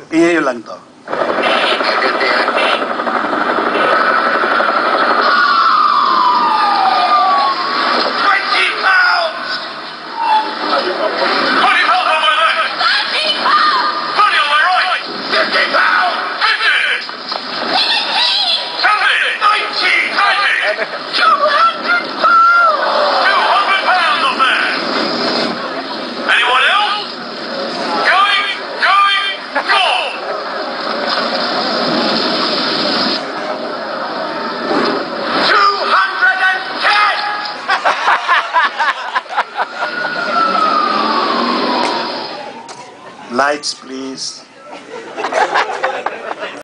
Iyo lang to. Agad yan. 20 pounds! 20 pounds on my left! 30 on my right! 50 pounds! 50! 70! 90! 200 pounds of that! Anyone else? Going, go! 210! Lights, please.